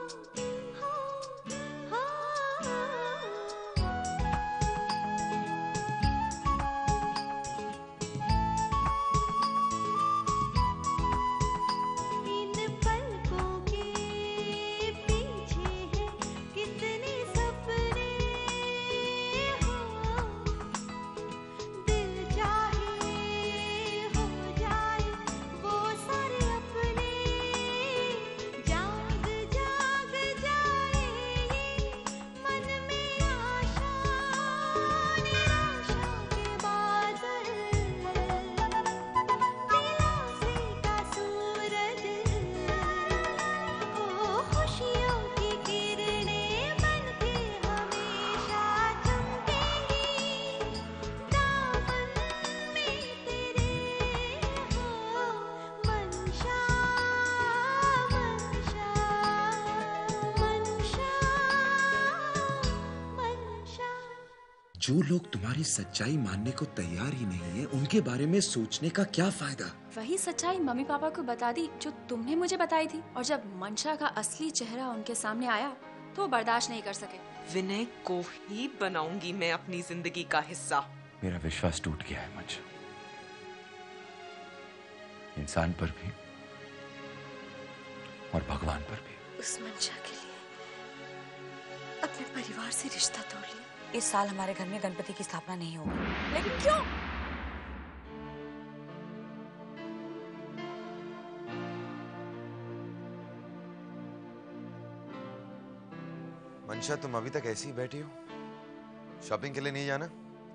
जो लोग तुम्हारी सच्चाई मानने को तैयार ही नहीं है, उनके बारे में सोचने का क्या फायदा? वही सच्चाई मम्मी पापा को बता दी जो तुमने मुझे बताई थी, और जब मंशा का असली चेहरा उनके सामने आया तो वो बर्दाश्त नहीं कर सके। विनय को ही बनाऊंगी मैं अपनी जिंदगी का हिस्सा। मेरा विश्वास टूट गया है मंशा, इंसान पर भी और भगवान पर भी। उस मंशा के लिए अपने परिवार से रिश्ता तोड़ लिया। इस साल हमारे घर में गणपति की स्थापना नहीं होगी। लेकिन क्यों? मंशा, तुम अभी तक ऐसी ही बैठी हो? शॉपिंग के लिए नहीं जाना?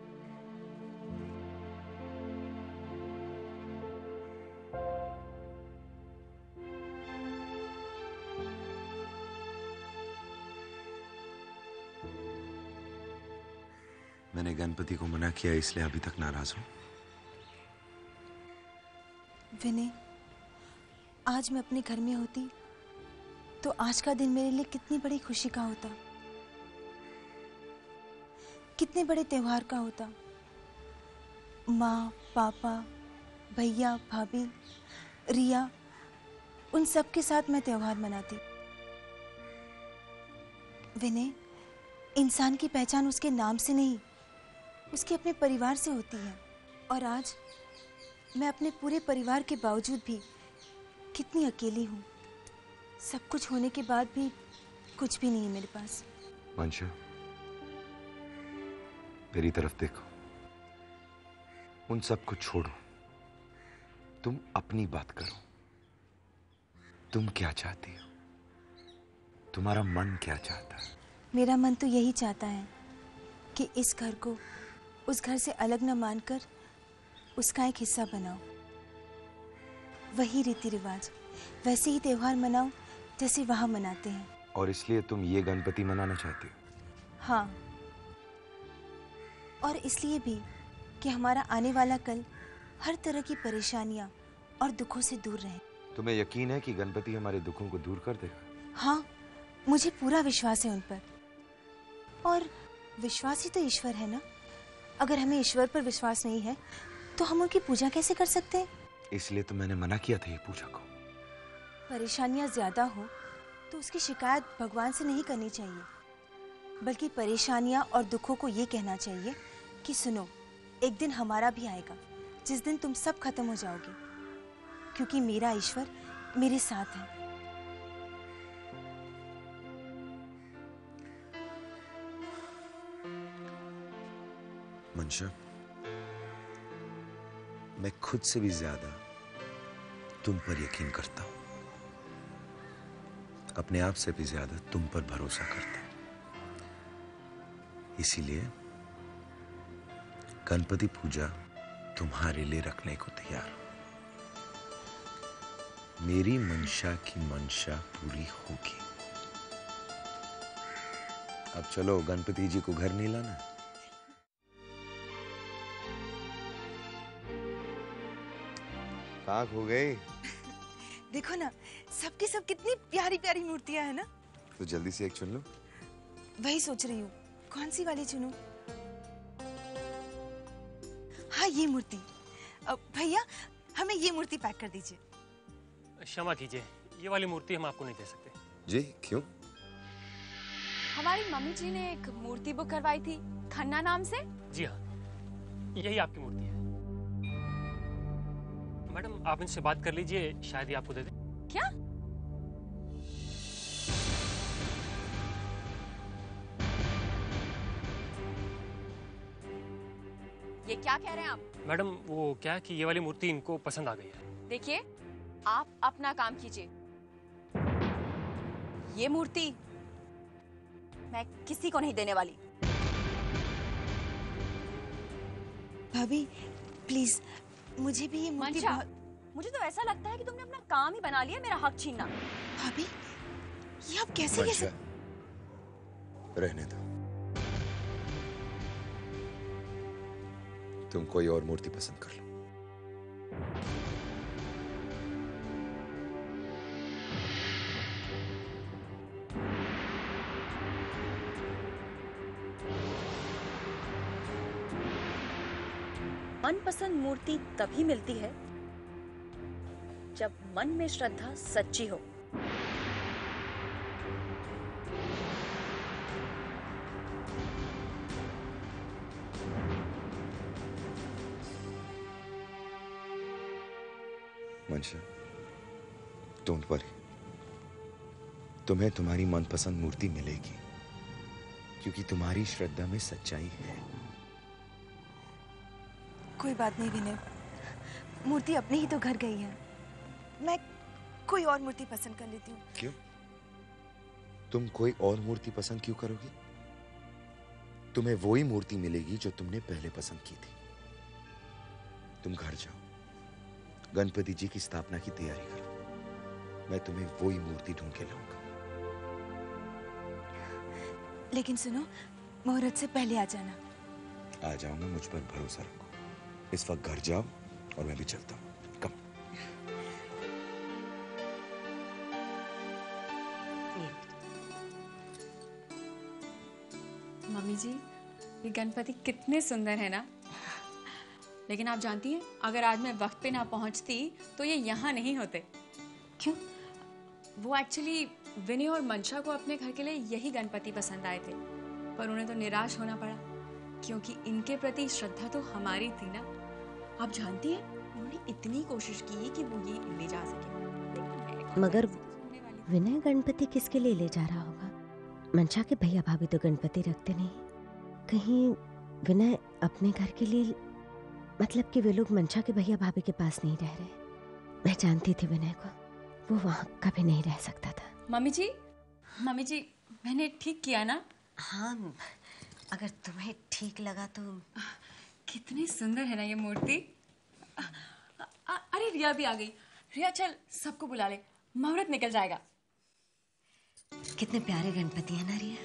मैंने गणपति को मना किया, इसलिए अभी तक नाराज हूं। विनय, आज मैं अपने घर में होती तो आज का दिन मेरे लिए कितनी बड़ी खुशी का होता, कितने बड़े त्योहार का होता। माँ, पापा, भैया, भाभी, रिया, उन सब के साथ मैं त्योहार मनाती। विनय, इंसान की पहचान उसके नाम से नहीं, उसके अपने परिवार से होती है। और आज मैं अपने पूरे परिवार के बावजूद भी कितनी अकेली हूँ। सब कुछ होने के बाद भी कुछ भी नहीं है मेरे पास। मंशा, मेरी तरफ देखो। उन सब को छोड़ो, तुम अपनी बात करो। तुम क्या चाहती हो? तुम्हारा मन क्या चाहता है? मेरा मन तो यही चाहता है कि इस घर को उस घर से अलग न मानकर उसका एक हिस्सा बनाओ। वही रीति रिवाज, वैसे ही त्योहार मनाओ जैसे वहां मनाते हैं। और इसलिए तुम ये गणपति मनाना चाहती हो? हाँ, और इसलिए भी कि हमारा आने वाला कल हर तरह की परेशानियां और दुखों से दूर रहे। तुम्हें यकीन है कि गणपति हमारे दुखों को दूर कर देगा? हाँ, मुझे पूरा विश्वास है उन पर। और विश्वास ही तो ईश्वर है ना। अगर हमें ईश्वर पर विश्वास नहीं है तो हम उनकी पूजा कैसे कर सकते हैं? इसलिए तो मैंने मना किया था ये पूजा को। परेशानियां ज्यादा हो तो उसकी शिकायत भगवान से नहीं करनी चाहिए, बल्कि परेशानियां और दुखों को ये कहना चाहिए कि सुनो, एक दिन हमारा भी आएगा जिस दिन तुम सब खत्म हो जाओगे, क्योंकि मेरा ईश्वर मेरे साथ है। मंशा, मैं खुद से भी ज्यादा तुम पर यकीन करता हूं, अपने आप से भी ज्यादा तुम पर भरोसा करता हूं। इसीलिए गणपति पूजा तुम्हारे लिए रखने को तैयार हूं। मेरी मंशा की मंशा पूरी होगी। अब चलो, गणपति जी को घर नहीं लाना? पाक हो गई। देखो ना, सबकी सब कितनी प्यारी प्यारी मूर्तियां हैं ना। तो जल्दी से एक चुन लो। वही सोच रही हूँ, कौन सी वाली चुनूं? हाँ, ये मूर्ति। भैया, हमें ये मूर्ति पैक कर दीजिए। क्षमा कीजिए, ये वाली मूर्ति हम आपको नहीं दे सकते। जी, क्यों? हमारी मम्मी जी ने एक मूर्ति बुक करवाई थी खन्ना नाम से। जी हाँ, यही आपकी मूर्ति है। मैडम आप इनसे बात कर लीजिए, शायद ही आपको दे दें। क्या? ये क्या कह रहे हैं आप? मैडम वो क्या है कि ये वाली मूर्ति इनको पसंद आ गई है। देखिए, आप अपना काम कीजिए। ये मूर्ति मैं किसी को नहीं देने वाली। भाभी प्लीज, मुझे भी ये मूर्ति मंशा, बहुत... मुझे तो ऐसा लगता है कि तुमने अपना काम ही बना लिया मेरा हक छीनना। भाभी ये आप कैसे मंशा, रहने दो। तुम कोई और मूर्ति पसंद कर लो। मनपसंद मूर्ति तभी मिलती है जब मन में श्रद्धा सच्ची हो। मंशा, डोंट वरी, तुम्हें तुम्हारी मनपसंद मूर्ति मिलेगी क्योंकि तुम्हारी श्रद्धा में सच्चाई है। कोई बात नहीं विनय, मूर्ति अपने ही तो घर गई है। मैं कोई और मूर्ति पसंद कर लेती हूँ। क्यों? तुम कोई और मूर्ति पसंद क्यों करोगी? तुम्हें वही मूर्ति मिलेगी जो तुमने पहले पसंद की थी। तुम घर जाओ, गणपति जी की स्थापना की तैयारी करो। मैं तुम्हें वही मूर्ति ढूंढ के लाऊंगा। लेकिन सुनो, मुहूर्त से पहले आ जाना। आ जाऊंगा, मुझ पर भरोसा रखो। इस वक्त घर जाओ और मैं भी चलता हूँ। कम। मम्मी जी, ये गणपति कितने सुंदर है ना। लेकिन आप जानती हैं, अगर आज मैं वक्त पे ना पहुंचती तो ये यहाँ नहीं होते। क्यों? वो एक्चुअली विनय और मंशा को अपने घर के लिए यही गणपति पसंद आए थे, पर उन्हें तो निराश होना पड़ा क्योंकि इनके प्रति श्रद्धा तो हमारी थी ना। आप जानती हैं, उन्होंने इतनी कोशिश की कि वो ये ले जा सके। मगर विनय गणपति किसके लिए ले जा रहा होगा? मंशा के भैया भाभी तो गणपति रखते नहीं। कहीं विनय अपने घर के लिए, मतलब कि वे लोग मंशा के भैया भाभी के पास नहीं रह रहे। मैं जानती थी विनय को, वो वहाँ कभी नहीं रह सकता था। मम्मी जी, मैंने ठीक किया ना? हाँ, अगर तुम्हें ठीक लगा तो। कितनी सुंदर है ना ये मूर्ति। अरे रिया भी आ गई। रिया चल, सबको बुला ले, मुहूर्त निकल जाएगा। कितने प्यारे गणपति है ना रिया।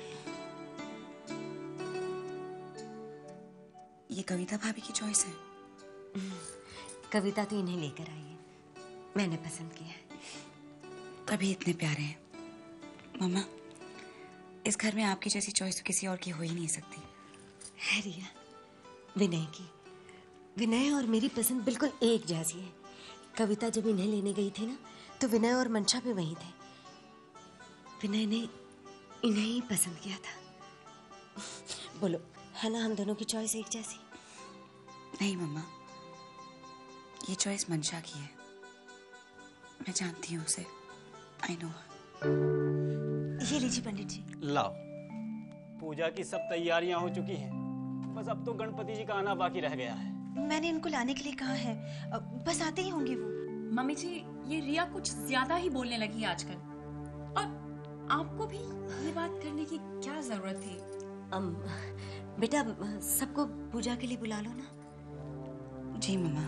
ये कविता भाभी की चॉइस है। कविता तो इन्हें लेकर आई है, मैंने पसंद किया है। तभी इतने प्यारे हैं। मम्मा, इस घर में आपकी जैसी चॉइस तो किसी और की हो ही नहीं सकती। है रिया, विनय की। विनय और मेरी पसंद बिल्कुल एक जैसी है। कविता जब इन्हें लेने गई थी ना, तो विनय और मंशा भी वहीं थे। विनय ने इन्हें ही पसंद किया था। बोलो, है ना हम दोनों की चॉइस एक जैसी? नहीं मम्मा, ये चॉइस मंशा की है। मैं जानती हूँ उसे। I know. ये लीजिए पंडित जी। लाओ, पूजा की सब तैयारियां हो चुकी हैं, बस अब तो गणपति जी का आना बाकी रह गया है। मैंने इनको लाने के लिए कहा है, बस आते ही होंगे वो। मम्मी जी, ये रिया कुछ ज्यादा ही बोलने लगी है आजकल, और आपको भी ये बात करने की क्या जरूरत थी? बेटा, सबको पूजा के लिए बुला लो ना। जी मम्मा।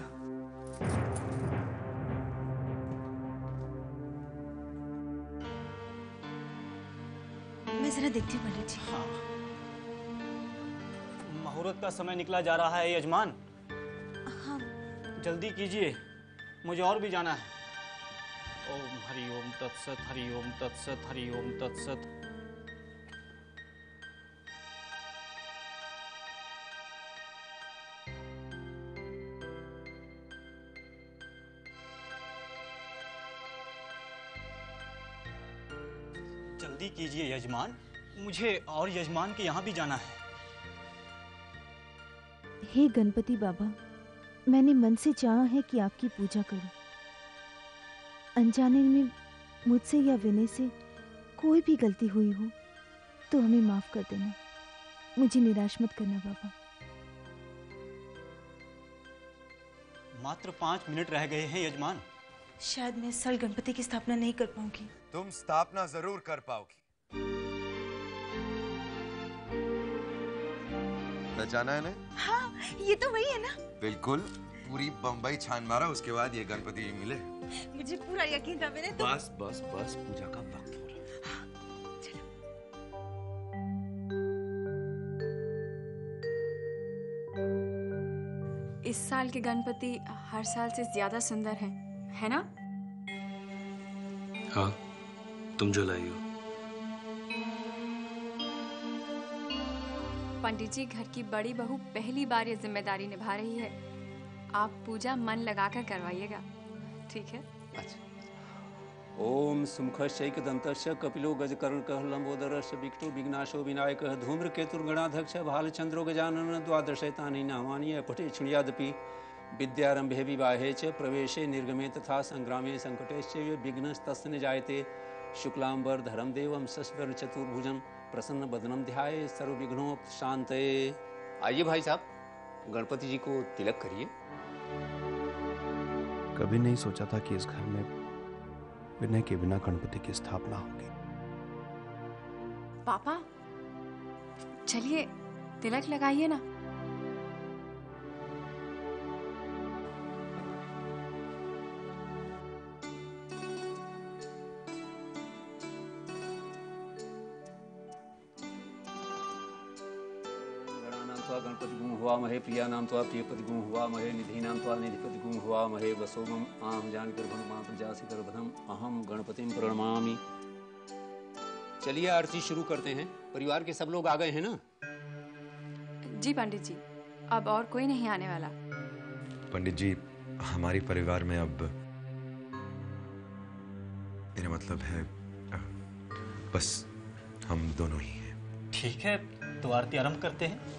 मैं जरा देखती हूँ पंडित जी। हाँ, मुहूर्त का समय निकला जा रहा है यजमान। हाँ। जल्दी कीजिए, मुझे और भी जाना है। ओम हरि ओम तत्सत, हरि ओम तत्सत, हरि ओम तत्सत। जल्दी कीजिए यजमान, मुझे और यजमान के यहाँ भी जाना है। हे गणपति बाबा, मैंने मन से चाहा है कि आपकी पूजा करूं। अनजाने में मुझसे या विनय से कोई भी गलती हुई हो तो हमें माफ कर देना। मुझे निराश मत करना बाबा। मात्र 5 मिनट रह गए हैं यजमान। शायद मैं इस साल गणपति की स्थापना नहीं कर पाऊंगी। तुम स्थापना जरूर कर पाओगी। पहचाना है ना? हाँ, ये तो वही है ना? बिल्कुल, पूरी बम्बई छान मारा, उसके बाद ये गणपति जी मिले। मुझे पूरा यकीन था मैंने तो। बस बस बस, पूजा का वक्त हो रहा है। चलो। इस साल के गणपति हर साल से ज्यादा सुंदर हैं, है ना? हाँ, तुम जो लाई हो। पंडित जी, घर की बड़ी बहू पहली बार ये जिम्मेदारी निभा रही है। आप पूजा मन लगाकर करवाइएगा, ठीक है? अच्छा। ओम सुमुखश्चैकदन्तश्च कपिलो गजकर्णकः लंबोदरश्च विकटो विघ्नाशो विनायकः धूम्रकेतुर्गणाध्यक्ष भालचंद्रो गजानन द्वादशैतानि नामानि पठे शृणुयादपि विद्यारंभे विवाहे च प्रवेशे निर्गमे तथा संग्रामे संकटेश्च विघ्नस्तस्य जायते शुक्लांबरधरं देवं शशिवर्ण चतुर्भुजं प्रसन्न बदनम ध्याये सर्वविघ्नोपशान्तये। आइए भाई साहब, गणपति जी को तिलक करिए। कभी नहीं सोचा था कि इस घर में विनय के बिना गणपति की स्थापना होगी। पापा, चलिए तिलक लगाइए ना। गणपति गुण हुआ महे प्रिया नाम तो प्रियपति गुण हुआ महे निधि नाम तो निधिपति गुण हुआ महे वसोमम आम जान कर भणमा प्रजासी कर बधम अहम गणपतिम प्रणमामि। चलिए आरती शुरू करते हैं। परिवार के सब लोग आ गए हैं ना? जी पंडित जी, अब और कोई नहीं आने वाला। पंडित जी, हमारे परिवार में अब, मेरा मतलब है, बस हम दोनों ही हैं। ठीक है, तो आरती आरंभ करते हैं।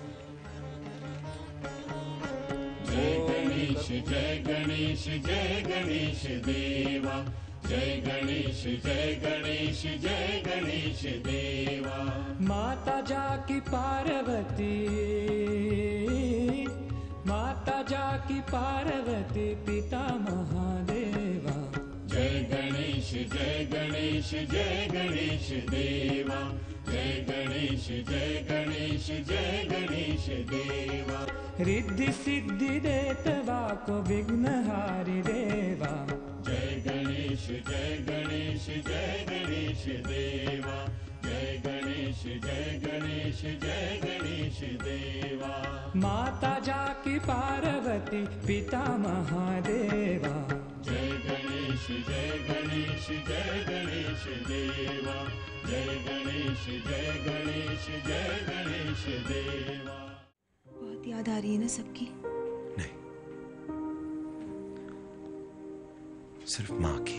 जय गणेश जय गणेश जय गणेश देवा, जय गणेश जय गणेश जय गणेश देवा। माता जाकी पार्वती, माता जाकी पार्वती पिता महादेवा। जय गणेश जय गणेश जय गणेश देवा, जय गणेश जय गणेश जय गणेश देवा। रिद्धि सिद्धि देतवा को विघ्नहारी देवा। जय गणेश जय गणेश जय गणेश देवा, जय गणेश जय गणेश जय गणेश देवा। माता जाकी पार्वती पिता महादेवा। जय गणेश जय गणेश जय गणेश देवा, जय गणेश जय गणेश जय गणेश देवा। बहुत याद आ रही है ना सबकी? नहीं, सिर्फ माँ की।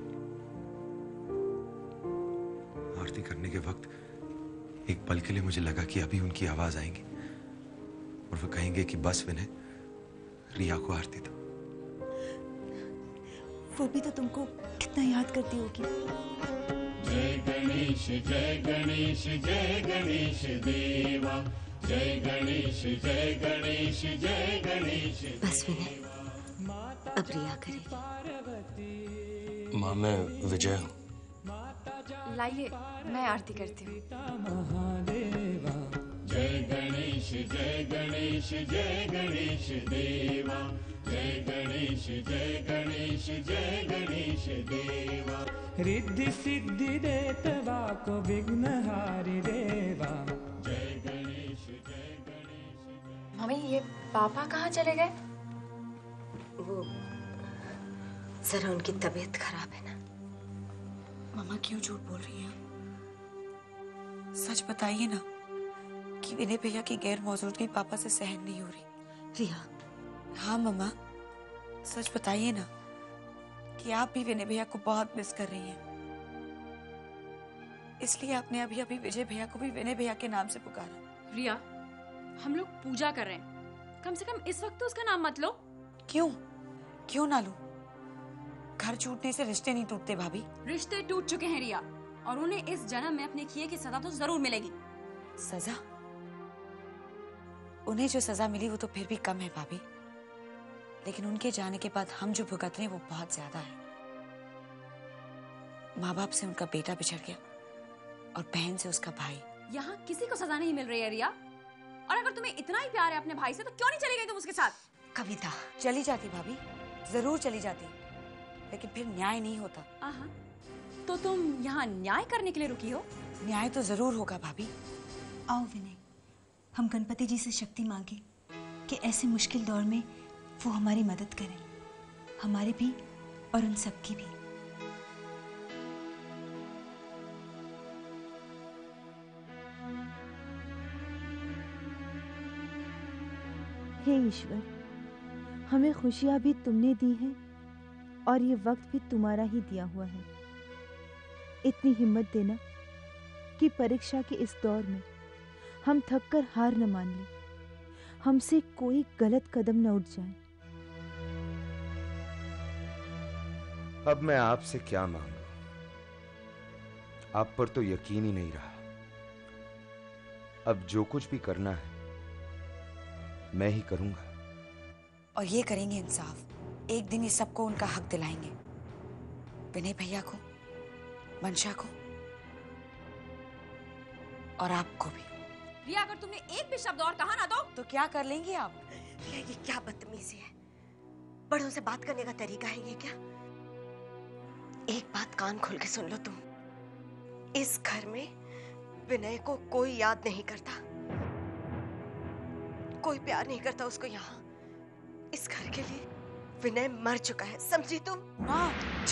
आरती करने के वक्त एक पल के लिए मुझे लगा कि अभी उनकी आवाज आएंगी और वो कहेंगे कि बस विनय, रिया को आरती दो। वो भी तो तुमको कितना याद करती होगी। जय गणेश जय गणेश जय गणेश देवा, जय गणेश जय गणेश जय गणेश। बस विनय, अब रिया करेगी। माँ, मैं विजय हूँ। लाइए, मैं आरती करती हूँ। जय गणेश जय गणेश जय गणेश देवा, जय गणेश जय गणेश जय गणेश देवा। रिद्धि सिद्धि देतवा को विघ्नहारी देवा। जय गणेश जय गणेश। मम्मी, ये पापा कहाँ चले गए? वो जरा उनकी तबीयत खराब है ना। मामा क्यों झूठ बोल रही हैं? सच बताइए ना कि विनय भैया की गैर मौजूदगी पापा से सहन नहीं हो रही। रिया। हाँ मम्मा, सच बताइए ना कि आप भी विनय भैया को बहुत मिस कर रही हैं। इसलिए आपने अभी अभी विजय भैया को भी विनय भैया के नाम से पुकारा। रिया, हम लोग पूजा कर रहे हैं, कम से कम इस वक्त तो उसका नाम मत लो। क्यों? क्यों ना लूं? घर छूटने से रिश्ते नहीं टूटते भाभी। रिश्ते टूट चुके हैं रिया, और उन्हें इस जन्म में अपने किए की सजा तो जरूर मिलेगी। सजा? उन्हें जो सजा मिली वो तो फिर भी कम है भाभी, लेकिन उनके जाने के बाद हम जो भुगत रहे हैं वो बहुत ज्यादा है। माँ बाप से उनका बेटा बिछड़ गया और बहन से उसका भाई। यहाँ किसी को सजा नहीं मिल रही है रिया, और अगर तुम्हें इतना ही प्यार है अपने भाई से तो क्यों नहीं चली गई तुम उसके साथ? कविता, चली जाती भाभी, जरूर चली जाती, लेकिन फिर न्याय नहीं होता। आहा, तो तुम यहाँ न्याय करने के लिए रुकी हो? न्याय तो जरूर होगा भाभी। आओ विनय, हम गणपति जी से शक्ति मांगे कि ऐसे मुश्किल दौर में वो हमारी मदद करें, हमारी भी और उन सबकी भी। हे ईश्वर, हमें खुशियां भी तुमने दी हैं और ये वक्त भी तुम्हारा ही दिया हुआ है। इतनी हिम्मत देना कि परीक्षा के इस दौर में हम थक कर हार न मान लें, हमसे कोई गलत कदम न उठ जाए। अब मैं आपसे क्या मांगू? आप पर तो यकीन ही नहीं रहा। अब जो कुछ भी करना है मैं ही करूंगा। और ये करेंगे इंसाफ। एक दिन ये सबको उनका हक दिलाएंगे, विनय भैया को, मंशा को और आपको भी। रिया, अगर तुमने एक भी शब्द और कहा ना तो क्या कर लेंगे आप? ये क्या बदतमीजी है? बड़ों से बात करने का तरीका है ये क्या? एक बात कान खोल के सुन लो तुम, इस घर में विनय को कोई याद नहीं करता, कोई प्यार नहीं करता उसको। यहाँ इस घर के लिए विनय मर चुका है, समझी तुम? माँ,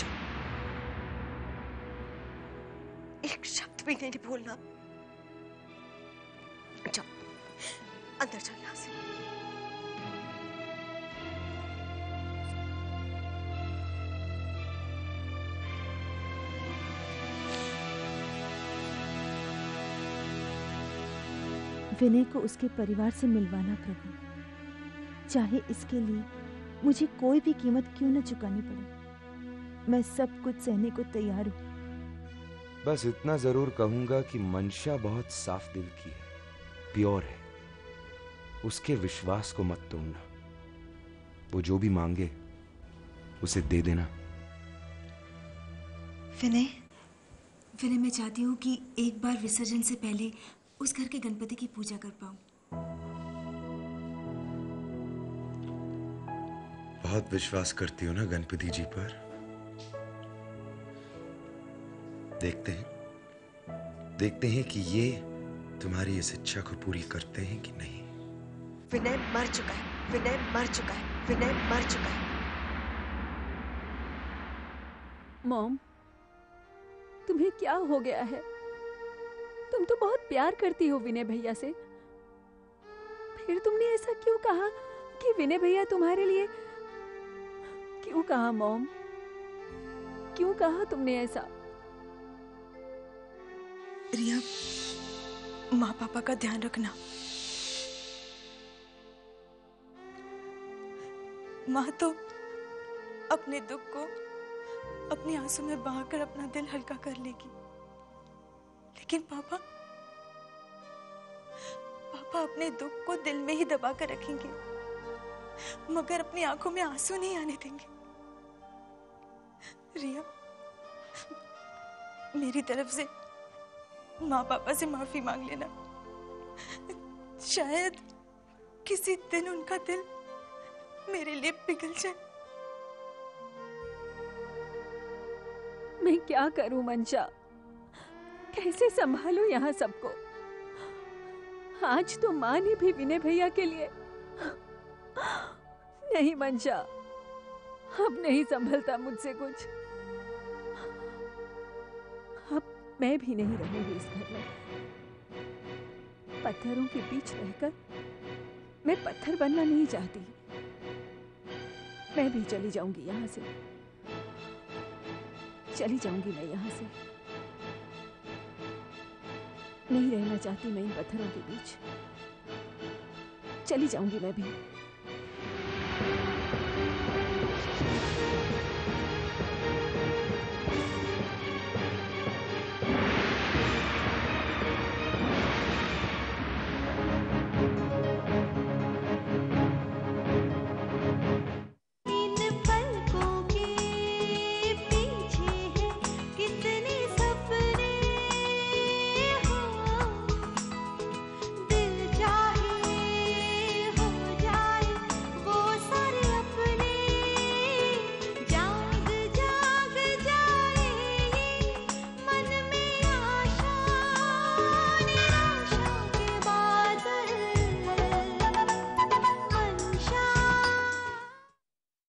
एक शब्द भी नहीं बोलना। जाओ अंदर जाओ यहाँ से। विनय को उसके परिवार से मिलवाना प्रभु, चाहे इसके लिए मुझे कोई भी कीमत क्यों न चुकानी पड़े। मैं सब कुछ सहने को तैयार हूँ। बस इतना जरूर कहूंगा कि मंशा बहुत साफ दिल की है, प्योर है। उसके विश्वास को मत तोड़ना। वो जो भी मांगे उसे दे देना। विनय, मैं चाहती हूँ कि एक बार विसर्जन से पहले उस घर के गणपति की पूजा कर पाऊं। बहुत विश्वास करती हो ना गणपति जी पर। देखते हैं कि ये तुम्हारी इस इच्छा को पूरी करते हैं कि नहीं। विनय मर चुका है, विनय मर चुका है, विनय मर चुका है। मॉम, तुम्हें क्या हो गया है? तुम तो बहुत प्यार करती हो विनय भैया से, फिर तुमने ऐसा क्यों कहा कि विनय भैया तुम्हारे लिए? क्यों कहा मॉम? क्यों कहा तुमने ऐसा? रिया, माँ पापा का ध्यान रखना। माँ तो अपने दुख को अपने आंसू में बहाकर अपना दिल हल्का कर लेगी, लेकिन पापा अपने दुख को दिल में ही दबा कर रखेंगे, मगर अपनी आंखों में आंसू नहीं आने देंगे। रिया, मेरी तरफ से माँ पापा से माफी मांग लेना। शायद किसी दिन उनका दिल मेरे लिए पिघल जाए। मैं क्या करूं मंशा? कैसे संभालूं यहाँ सबको? आज तो माँ ने भी विनय भैया के लिए। नहीं मंशा, अब नहीं संभलता मुझसे कुछ। अब मैं भी नहीं रहूंगी इस घर में। पत्थरों के बीच रहकर मैं पत्थर बनना नहीं चाहती। मैं भी चली जाऊंगी यहाँ से, चली जाऊंगी मैं यहाँ से। नहीं रहना चाहती मैं इन पत्थरों के बीच। चली जाऊंगी मैं भी।